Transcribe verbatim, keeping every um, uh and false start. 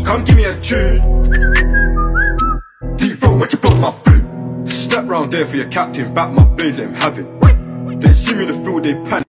come give me a tune. Deep throat, what you blow my flute. Step round there for your captain, back my blade, let him have it. They see me in the field, they panic.